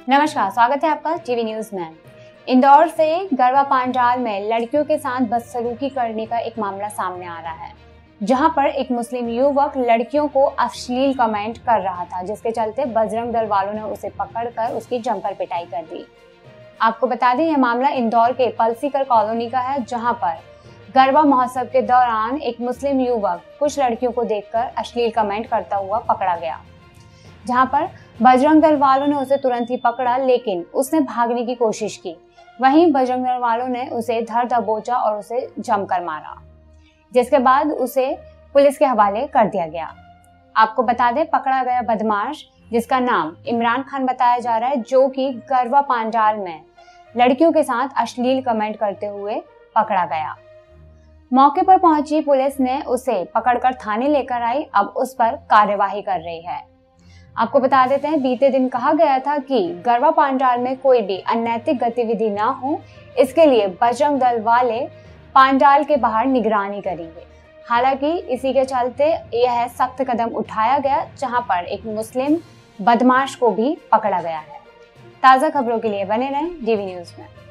नमस्कार, स्वागत है आपका टीवी न्यूज में। इंदौर से गरवा पांडाल में लड़कियों के साथ बदसलूकी करने का एक मामला सामने आ रहा है, जहां पर एक मुस्लिम युवक लड़कियों को अश्लील कमेंट कर रहा था, जिसके चलते बजरंग दल वालों ने उसे पकड़कर उसकी जमकर पिटाई कर दी। आपको बता दें, यह मामला इंदौर के पलसीकर कॉलोनी का है, जहां पर गरबा महोत्सव के दौरान एक मुस्लिम युवक कुछ लड़कियों को देखकर अश्लील कमेंट करता हुआ पकड़ा गया, जहां पर बजरंग दल वालों ने उसे तुरंत ही पकड़ा, लेकिन उसने भागने की कोशिश की। वहीं बजरंग दल वालों ने उसे धर दबोचा और उसे जमकर मारा, जिसके बाद उसे पुलिस के हवाले कर दिया गया। आपको बता दें, पकड़ा गया बदमाश, जिसका नाम इमरान खान बताया जा रहा है, जो कि गरबा पांडाल में लड़कियों के साथ अश्लील कमेंट करते हुए पकड़ा गया। मौके पर पहुंची पुलिस ने उसे पकड़कर थाने लेकर आई, अब उस पर कार्यवाही कर रही है। आपको बता देते हैं, बीते दिन कहा गया था कि गरबा पांडाल में कोई भी अनैतिक गतिविधि ना हो, इसके लिए बजरंग दल वाले पांडाल के बाहर निगरानी करेंगे। हालांकि इसी के चलते यह सख्त कदम उठाया गया, जहां पर एक मुस्लिम बदमाश को भी पकड़ा गया है। ताज़ा खबरों के लिए बने रहें टीवी न्यूज में।